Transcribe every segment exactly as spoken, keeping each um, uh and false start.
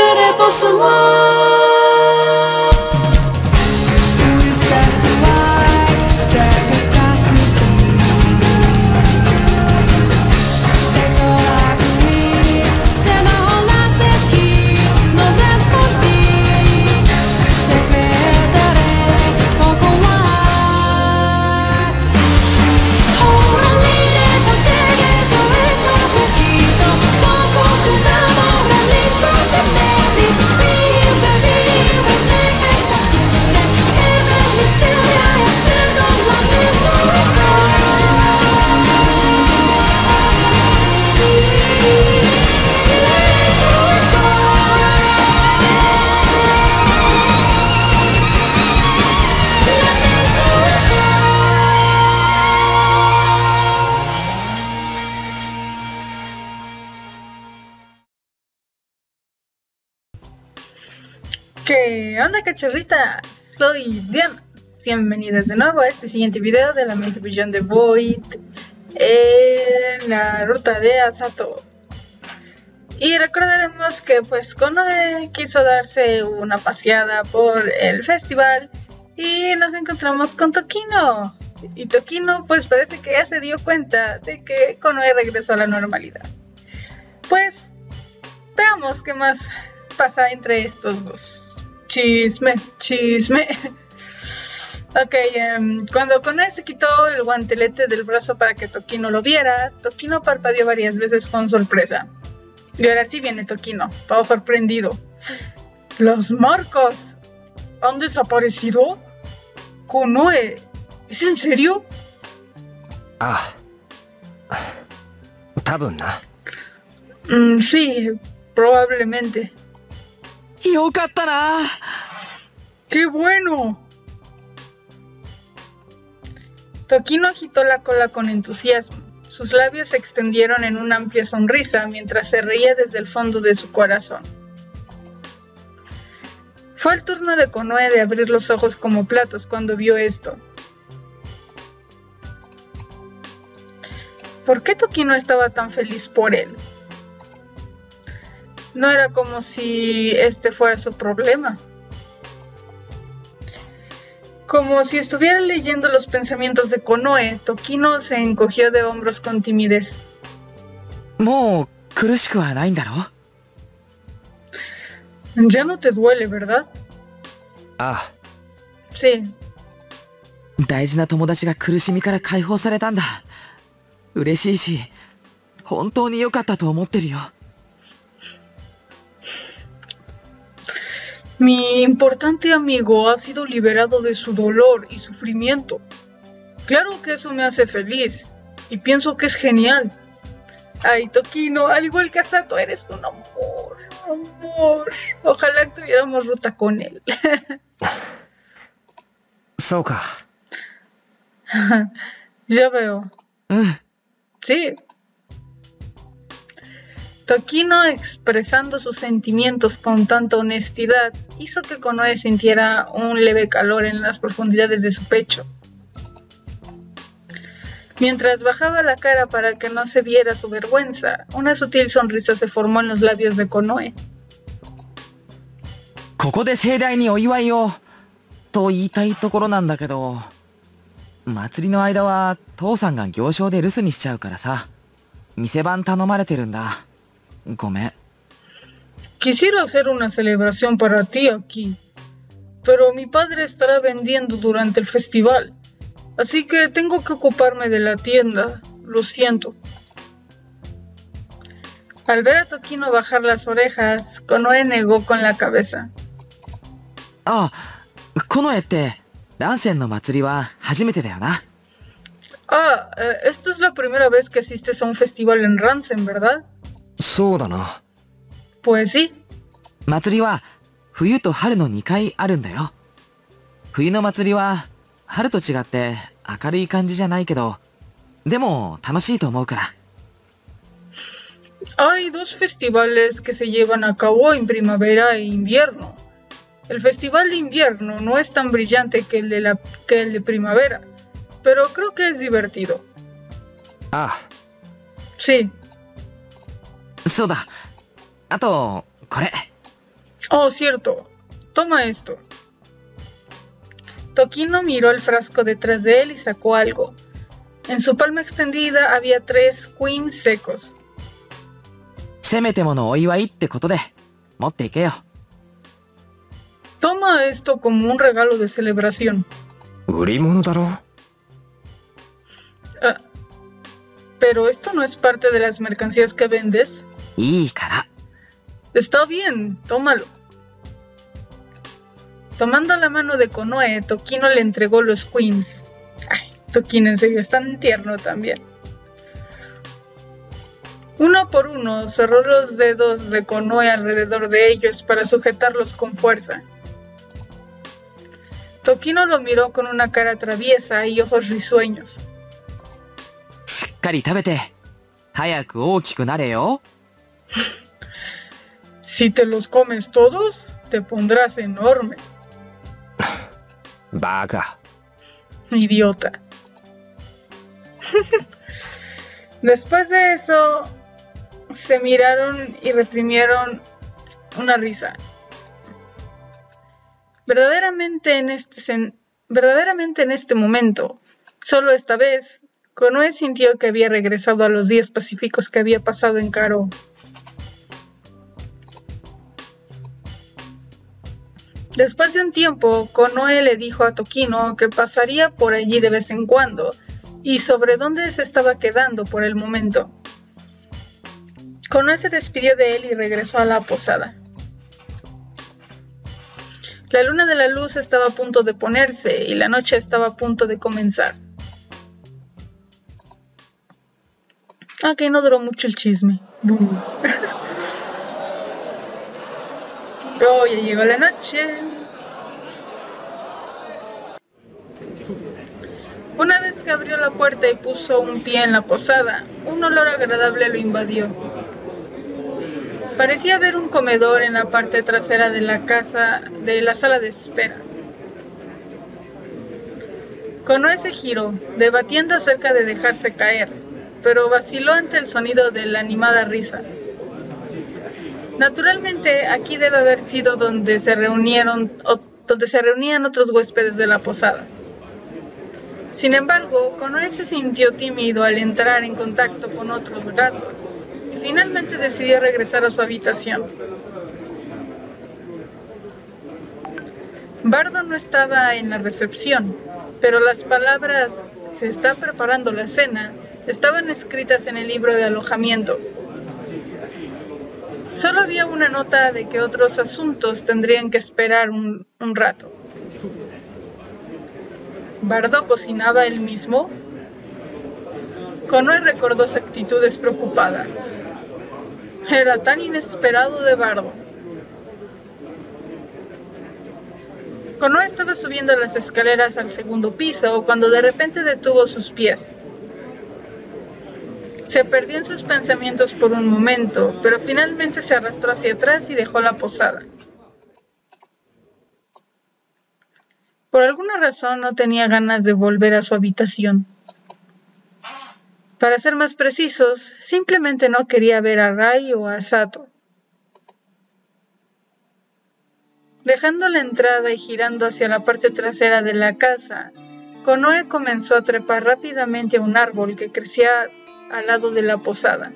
queremos amar. Tu disseste vai, segue cacique. Decorar comigo, se não rolaste aqui, não respondi. Te perderé poco más. Ora linee contigo, dentro un poquito, poco que enamora dentro de Nevis. Vive, vive en esta oscura, en la miseria extremo, lamento ¿Qué onda, cachorrita? Soy Diana. Bienvenidas de nuevo a este siguiente video de la mente brillante de Void en la ruta de Asato. Y recordaremos que pues Konoe quiso darse una paseada por el festival y nos encontramos con Tokino. Y Tokino pues parece que ya se dio cuenta de que Konoe regresó a la normalidad. Pues veamos qué más pasa entre estos dos. Chisme, chisme. Ok, um, cuando Konoe se quitó el guantelete del brazo para que Tokino lo viera, Tokino parpadeó varias veces con sorpresa. Y ahora sí viene Tokino, todo sorprendido. ¿Los marcas han desaparecido? Konoe, ¿es en serio? Ah, tabun na. Mm, sí, probablemente. ¡Yokatta! ¡Qué bueno! Tokino agitó la cola con entusiasmo. Sus labios se extendieron en una amplia sonrisa mientras se reía desde el fondo de su corazón. Fue el turno de Konoe de abrir los ojos como platos cuando vio esto. ¿Por qué Tokino estaba tan feliz por él? No era como si este fuera su problema. Como si estuviera leyendo los pensamientos de Konoe, Tokino se encogió de hombros con timidez. ¿Mou kurushiku wa nai ndaro? Ya no te duele, ¿verdad? Ah, Sí. 大事な友達が苦しみから解放されたんだ。嬉しいし、本当に良かったと思ってるよ。 Mi importante amigo ha sido liberado de su dolor y sufrimiento. Claro que eso me hace feliz y pienso que es genial. Ay, Tokino, al igual que Asato, eres un amor, amor. Ojalá tuviéramos ruta con él. そうか。 Ya veo. うん。 Sí. Tokino, expresando sus sentimientos con tanta honestidad, hizo que Konoe sintiera un leve calor en las profundidades de su pecho. Mientras bajaba la cara para que no se viera su vergüenza, una sutil sonrisa se formó en los labios de Konoe. ここで盛大にお祝いをと言いたいところなんだけど、祭りの間は父さんが行商で留守にしちゃうからさ、店番頼まれてるんだ。ごめん。 Quisiera hacer una celebración para ti aquí, pero mi padre estará vendiendo durante el festival, así que tengo que ocuparme de la tienda. Lo siento. Al ver a Tokino bajar las orejas, Konoe negó con la cabeza. ああ、コノエってランセンの祭りは初めてだよな。 Ah, eh, esta es la primera vez que asistes a un festival en Ransen, ¿verdad? そうだな。 Pues sí. 祭りは冬と春のにかいあるんだよ。冬の祭りは春と違って明るい感じじゃないけど、でも楽しいと思うから。 Hay dos festivales que se llevan a cabo en primavera e invierno. El festival de invierno no es tan brillante que el de, la, que el de primavera, pero creo que es divertido. ああ。 Sí. そうだ。あとこれ Oh, cierto. Toma esto. Tokino miró el frasco detrás de él y sacó algo. En su palma extendida había tres queen secos. せめてものお祝いってことで持っていけよ。 Toma esto como un regalo de celebración. 売り物だろ。 Ah, pero esto no es parte de las mercancías que vendes. いいから。 Está bien, tómalo. Tomando la mano de Konoe, Tokino le entregó los queens. Ay, Tokino en serio es tan tierno también. Uno por uno cerró los dedos de Konoe alrededor de ellos para sujetarlos con fuerza. Tokino lo miró con una cara traviesa y ojos risueños. しっかり食べて早く大きくなれよ。 Si te los comes todos, te pondrás enorme. バカ。 Idiota. Después de eso, se miraron y reprimieron una risa. Verdaderamente en este, sen- verdaderamente en este momento, solo esta vez, Konoe sintió que había regresado a los días pacíficos que había pasado en Karo. Después de un tiempo, Konoe le dijo a Tokino que pasaría por allí de vez en cuando y sobre dónde se estaba quedando por el momento. Konoe se despidió de él y regresó a la posada. La luna de la luz estaba a punto de ponerse y la noche estaba a punto de comenzar. Ok, no duró mucho el chisme. Oh, ya llegó la noche. Una vez que abrió la puerta y puso un pie en la posada, un olor agradable lo invadió. Parecía haber un comedor en la parte trasera de la casa, de la sala de espera. Konoe se giró, debatiendo acerca de dejarse caer, pero vaciló ante el sonido de la animada risa. Naturalmente, aquí debe haber sido donde se reunieron, o, donde se reunían otros huéspedes de la posada. Sin embargo, Konoe se sintió tímido al entrar en contacto con otros gatos y finalmente decidió regresar a su habitación. Bardo no estaba en la recepción, pero las palabras "se está preparando la cena" estaban escritas en el libro de alojamiento. Solo había una nota de que otros asuntos tendrían que esperar un, un rato. ¿Bardo cocinaba él mismo? Konoe recordó su actitud despreocupada. Era tan inesperado de Bardo. Konoe estaba subiendo las escaleras al segundo piso cuando de repente detuvo sus pies. Se perdió en sus pensamientos por un momento, pero finalmente se arrastró hacia atrás y dejó la posada. Por alguna razón no tenía ganas de volver a su habitación. Para ser más precisos, simplemente no quería ver a Rai o a Sato. Dejando la entrada y girando hacia la parte trasera de la casa, Konoe comenzó a trepar rápidamente a un árbol que crecía al lado de la posada.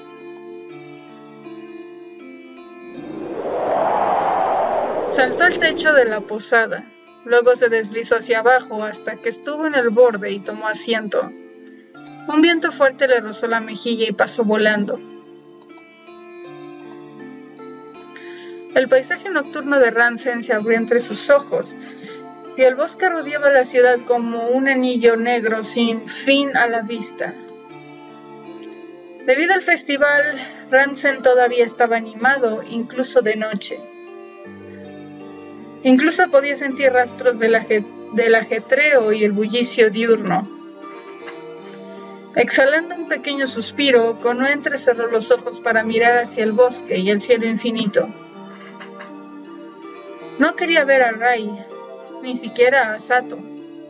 Saltó al techo de la posada, luego se deslizó hacia abajo hasta que estuvo en el borde y tomó asiento. Un viento fuerte le rozó la mejilla y pasó volando. El paisaje nocturno de Ransen se abrió entre sus ojos, y el bosque rodeaba la ciudad como un anillo negro sin fin a la vista. Debido al festival, Ransen todavía estaba animado, incluso de noche. Incluso podía sentir rastros del, aje- del ajetreo y el bullicio diurno. Exhalando un pequeño suspiro, Konoe entrecerró los ojos para mirar hacia el bosque y el cielo infinito. No quería ver a Rai, ni siquiera a Sato.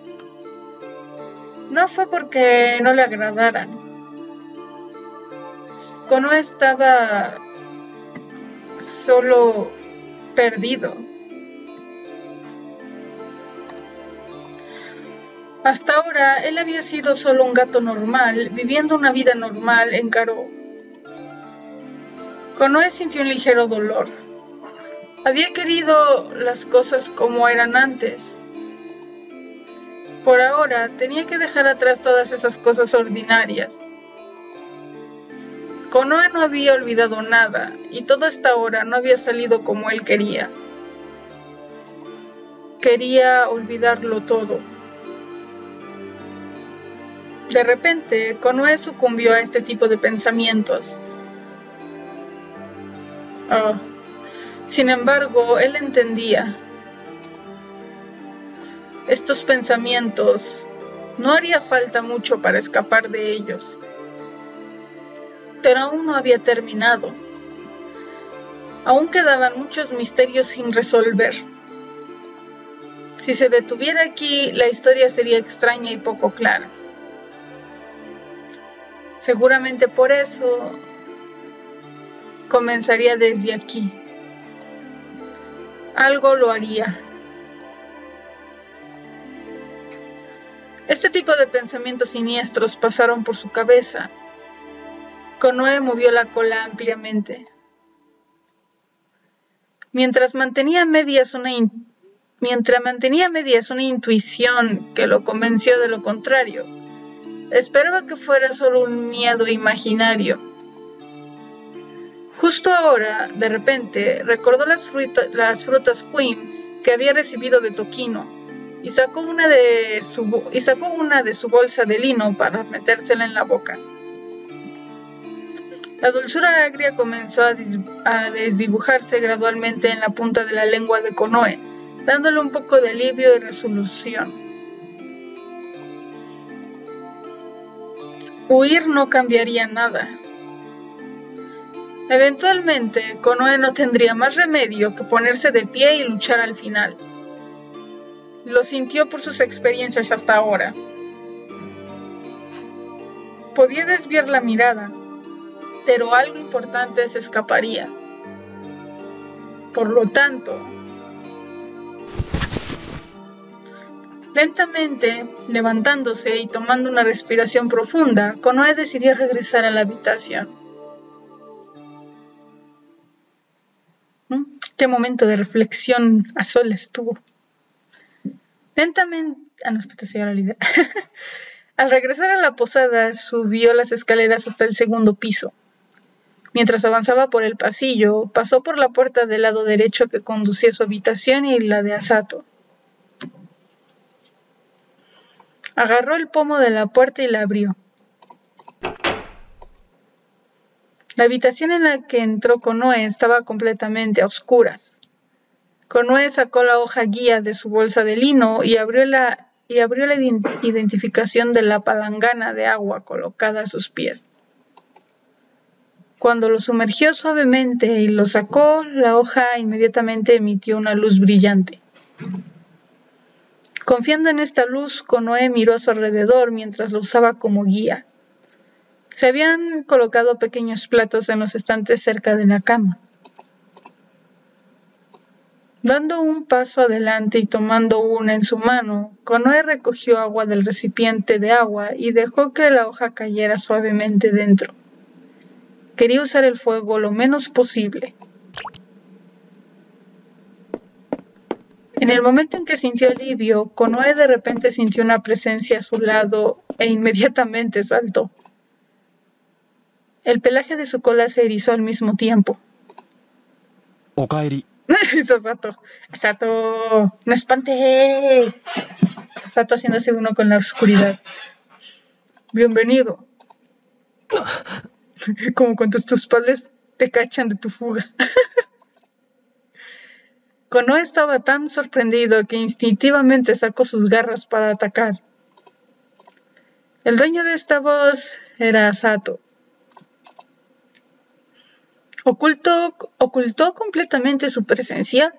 No fue porque no le agradaran. Konoe estaba solo perdido. Hasta ahora, él había sido solo un gato normal, viviendo una vida normal en Garou. Konoe sintió un ligero dolor. Había querido las cosas como eran antes. Por ahora, tenía que dejar atrás todas esas cosas ordinarias. Konoe no había olvidado nada, y todo hasta ahora no había salido como él quería. Quería olvidarlo todo. De repente, Konoe sucumbió a este tipo de pensamientos. Oh. Sin embargo, él entendía. Estos pensamientos, no haría falta mucho para escapar de ellos. Pero aún no había terminado. Aún quedaban muchos misterios sin resolver. Si se detuviera aquí, la historia sería extraña y poco clara. Seguramente por eso comenzaría desde aquí. Algo lo haría. Este tipo de pensamientos siniestros pasaron por su cabeza. Konoe movió la cola ampliamente. Mientras mantenía medias una in- mientras mantenía medias una intuición que lo convenció de lo contrario, esperaba que fuera solo un miedo imaginario. Justo ahora, de repente, recordó las, fruta, las frutas Queen que había recibido de Tokino y sacó una de su, y sacó una de su bolsa de lino para metérsela en la boca. La dulzura agria comenzó a, dis, a desdibujarse gradualmente en la punta de la lengua de Konoe, dándole un poco de alivio y resolución. Huir no cambiaría nada. Eventualmente, Konoe no tendría más remedio que ponerse de pie y luchar al final. Lo sintió por sus experiencias hasta ahora. Podía desviar la mirada, pero algo importante se escaparía. Por lo tanto, lentamente, levantándose y tomando una respiración profunda, Konoe decidió regresar a la habitación. ¿Mm? Qué momento de reflexión a solas tuvo. Lentamente... Ah, no, espérate, se la idea. Al regresar a la posada, subió las escaleras hasta el segundo piso. Mientras avanzaba por el pasillo, pasó por la puerta del lado derecho que conducía a su habitación y la de Asato. Agarró el pomo de la puerta y la abrió. La habitación en la que entró Konoe estaba completamente a oscuras. Konoe sacó la hoja guía de su bolsa de lino y abrió la, y abrió la identificación de la palangana de agua colocada a sus pies. Cuando lo sumergió suavemente y lo sacó, la hoja inmediatamente emitió una luz brillante. Confiando en esta luz, Konoe miró a su alrededor mientras lo usaba como guía. Se habían colocado pequeños platos en los estantes cerca de la cama. Dando un paso adelante y tomando una en su mano, Konoe recogió agua del recipiente de agua y dejó que la hoja cayera suavemente dentro. Quería usar el fuego lo menos posible. En el momento en que sintió alivio, Konoe de repente sintió una presencia a su lado e inmediatamente saltó. El pelaje de su cola se erizó al mismo tiempo. Okaeri. Sato, Sato, no espante. Sato haciéndose uno con la oscuridad. Bienvenido. Como cuando tus padres te cachan de tu fuga. Konoe estaba tan sorprendido que instintivamente sacó sus garras para atacar. El dueño de esta voz era Sato. ¿Ocultó, ¿Ocultó completamente su presencia?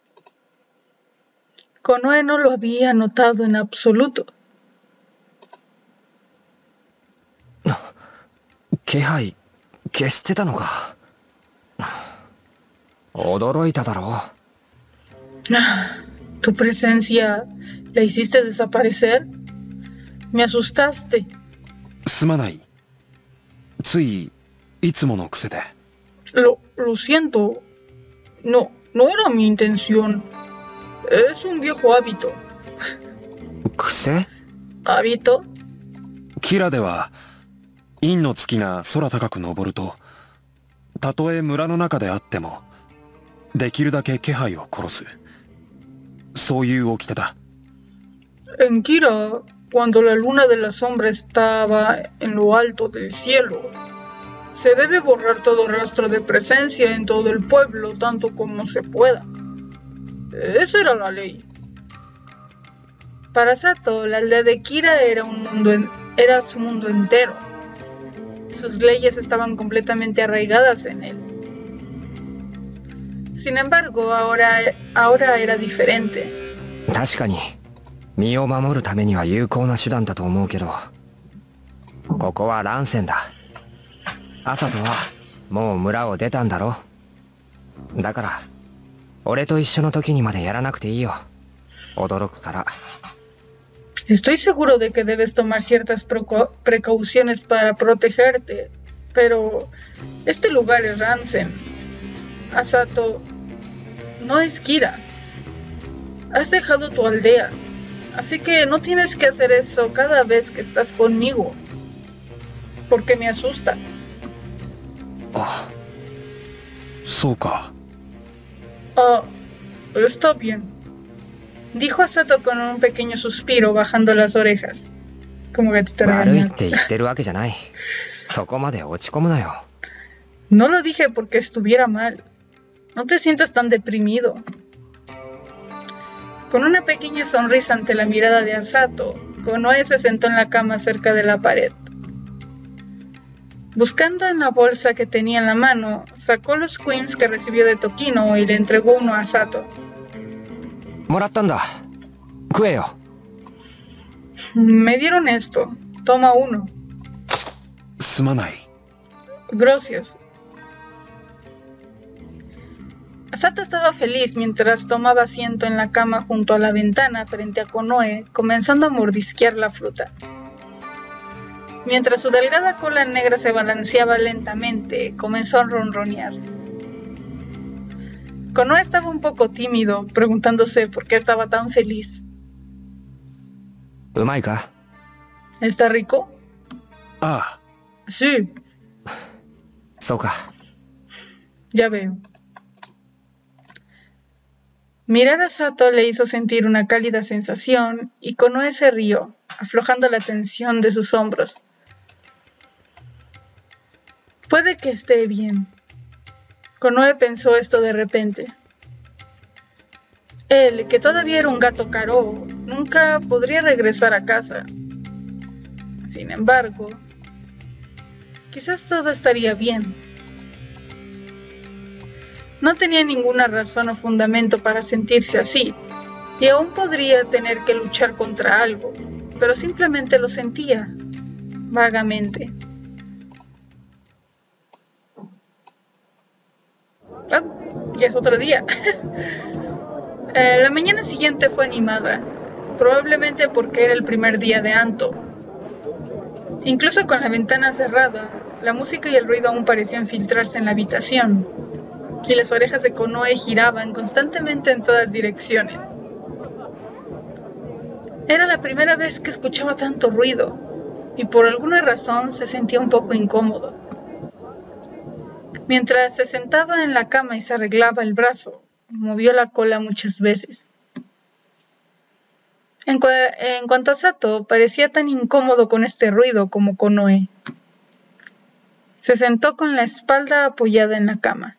Konoe no lo había notado en absoluto. 気配消してたのか。驚いただろ ¿Tu presencia la hiciste desaparecer? Me asustaste. すまない。つい、いつもの癖で。 Lo, lo siento. No, no era mi intención. Es un viejo hábito. 癖？ ¿Hábito? キラでは、陰の月が空高く昇ると、たとえ村の中であっても、できるだけ気配を殺す。そういう掟だ。 En Kira, cuando la luna de la sombra estaba en lo alto del cielo, se debe borrar todo rastro de presencia en todo el pueblo tanto como se pueda. Esa era la ley. Para Sato, la aldea de Kira era, un mundo en, era su mundo entero. Sus leyes estaban completamente arraigadas en él. Sin embargo, ahora, ahora era diferente. 確かに身を守るためには有効な手段だと思うけど、ここは乱戦だ。アサトはもう村を出たんだろ。だから俺と一緒の時にまでやらなくていいよ。驚くから。 Estoy seguro de que debes tomar ciertas precauciones para protegerte, pero este lugar es Ransen. Asato, no es Kira. Has dejado tu aldea, así que no tienes que hacer eso cada vez que estás conmigo, porque me asusta. あ、そうか。 Ah, está bien, dijo Asato con un pequeño suspiro bajando las orejas, como gatito 悪いっ regañado. て言ってるわけじゃない。そこまで落ち込むなよ。 No lo dije porque estuviera mal. No te sientas tan deprimido. Con una pequeña sonrisa ante la mirada de Asato, Konoe se sentó en la cama cerca de la pared. Buscando en la bolsa que tenía en la mano, sacó los quims que recibió de Tokino y le entregó uno a Asato. もらったんだ。食えよ。 Me dieron esto. Toma uno. すまない。 Gracias. Asato estaba feliz mientras tomaba asiento en la cama junto a la ventana frente a Konoe, comenzando a mordisquear la fruta. Mientras su delgada cola negra se balanceaba lentamente, comenzó a ronronear. Konoe estaba un poco tímido, preguntándose por qué estaba tan feliz. うまいか？ ¿Está rico? ああ、 Sí, そうか。 ya veo. Mirar a Sato le hizo sentir una cálida sensación y Konoe se rió, aflojando la tensión de sus hombros. Puede que esté bien. Konoe pensó esto de repente. Él, que todavía era un gato caro, nunca podría regresar a casa. Sin embargo, quizás todo estaría bien. No tenía ninguna razón o fundamento para sentirse así, y aún podría tener que luchar contra algo, pero simplemente lo sentía, vagamente. Oh, ya es otro día. eh, la mañana siguiente fue animada, probablemente porque era el primer día de Anto. Incluso con la ventana cerrada, la música y el ruido aún parecían filtrarse en la habitación, y las orejas de Konoe giraban constantemente en todas direcciones. Era la primera vez que escuchaba tanto ruido, y por alguna razón se sentía un poco incómodo. Mientras se sentaba en la cama y se arreglaba el brazo, movió la cola muchas veces. En, cu en cuanto a Sato, parecía tan incómodo con este ruido como Konoe. Se sentó con la espalda apoyada en la cama.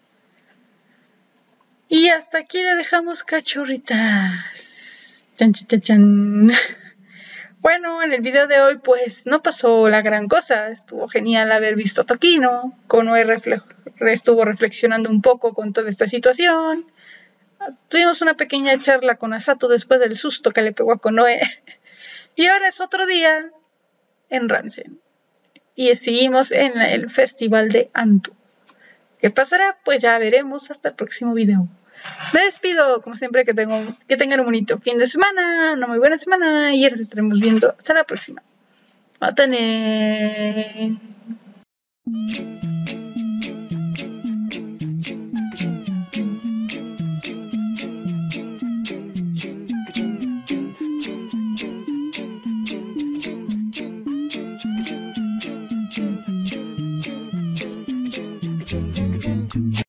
Y hasta aquí le dejamos, cachorritas. Chan, chan, chan, chan. Bueno, en el video de hoy pues no pasó la gran cosa. Estuvo genial haber visto a Tokino. Konoe refle estuvo reflexionando un poco con toda esta situación. Tuvimos una pequeña charla con Asato después del susto que le pegó a Konoe. Y ahora es otro día en Ransen. Y seguimos en el festival de Anto. ¿Qué pasará? Pues ya veremos hasta el próximo video. Me despido, como siempre, que, tengo, que tengan un bonito fin de semana, una muy buena semana y ya nos estaremos viendo. Hasta la próxima. Matane.